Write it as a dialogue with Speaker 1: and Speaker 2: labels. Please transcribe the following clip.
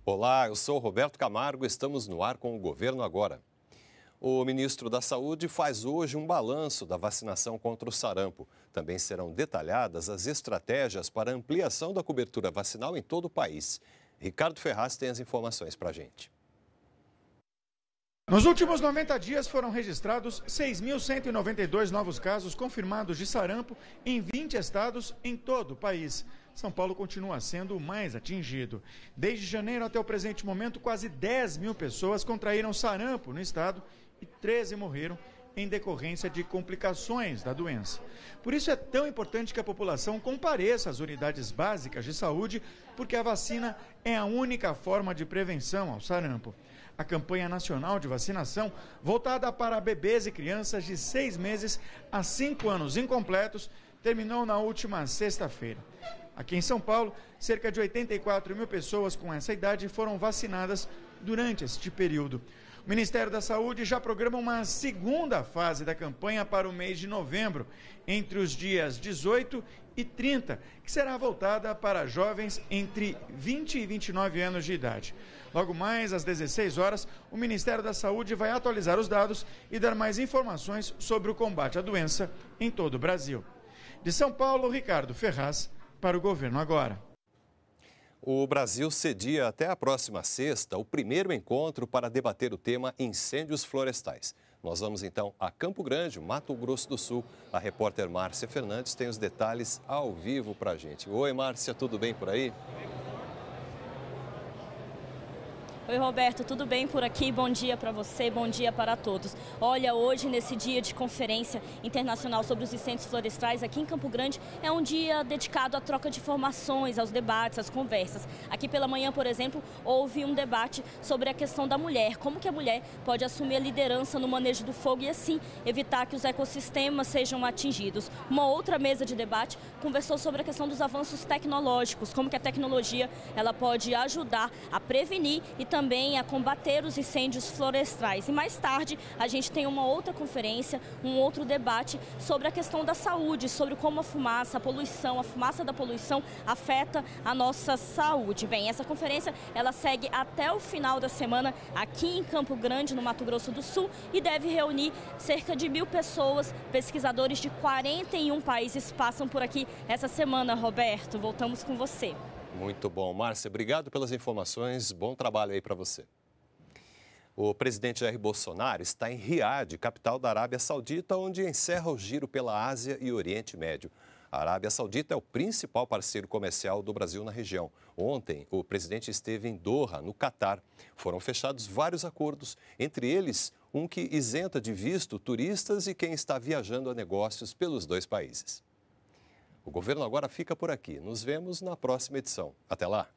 Speaker 1: Olá, eu sou Roberto Camargo, estamos no ar com o Governo Agora. O ministro da Saúde faz hoje um balanço da vacinação contra o sarampo. Também serão detalhadas as estratégias para ampliação da cobertura vacinal em todo o país. Ricardo Ferraz tem as informações para a gente.
Speaker 2: Nos últimos 90 dias foram registrados 6.192 novos casos confirmados de sarampo em 20 estados em todo o país. São Paulo continua sendo o mais atingido. Desde janeiro até o presente momento, quase 10 mil pessoas contraíram sarampo no estado e 13 morreram em decorrência de complicações da doença. Por isso é tão importante que a população compareça às unidades básicas de saúde, porque a vacina é a única forma de prevenção ao sarampo. A campanha nacional de vacinação, voltada para bebês e crianças de 6 meses a 5 anos incompletos, terminou na última sexta-feira. Aqui em São Paulo, cerca de 84 mil pessoas com essa idade foram vacinadas durante este período. O Ministério da Saúde já programa uma segunda fase da campanha para o mês de novembro, entre os dias 18 e 30, que será voltada para jovens entre 20 e 29 anos de idade. Logo mais, às 16 horas, o Ministério da Saúde vai atualizar os dados e dar mais informações sobre o combate à doença em todo o Brasil. De São Paulo, Ricardo Ferraz, para o Governo Agora.
Speaker 1: O Brasil cedia até a próxima sexta o primeiro encontro para debater o tema incêndios florestais. Nós vamos então a Campo Grande, Mato Grosso do Sul. A repórter Márcia Fernandes tem os detalhes ao vivo para a gente. Oi, Márcia, tudo bem por aí?
Speaker 3: Oi, Roberto, tudo bem por aqui? Bom dia para você, bom dia para todos. Olha, hoje, nesse dia de Conferência Internacional sobre os Incêndios Florestais, aqui em Campo Grande, é um dia dedicado à troca de informações, aos debates, às conversas. Aqui pela manhã, por exemplo, houve um debate sobre a questão da mulher, como que a mulher pode assumir a liderança no manejo do fogo e, assim, evitar que os ecossistemas sejam atingidos. Uma outra mesa de debate conversou sobre a questão dos avanços tecnológicos, como que a tecnologia ela pode ajudar a prevenir e também a combater os incêndios florestais. E mais tarde a gente tem uma outra conferência, um outro debate sobre a questão da saúde, sobre como a fumaça da poluição afeta a nossa saúde. Bem, essa conferência ela segue até o final da semana aqui em Campo Grande, no Mato Grosso do Sul, e deve reunir cerca de 1.000 pessoas. Pesquisadores de 41 países passam por aqui essa semana. Roberto, voltamos com você.
Speaker 1: Muito bom. Márcia, obrigado pelas informações. Bom trabalho aí para você. O presidente Jair Bolsonaro está em Riad, capital da Arábia Saudita, onde encerra o giro pela Ásia e Oriente Médio. A Arábia Saudita é o principal parceiro comercial do Brasil na região. Ontem, o presidente esteve em Doha, no Catar. Foram fechados vários acordos, entre eles um que isenta de visto turistas e quem está viajando a negócios pelos dois países. O Governo Agora fica por aqui. Nos vemos na próxima edição. Até lá!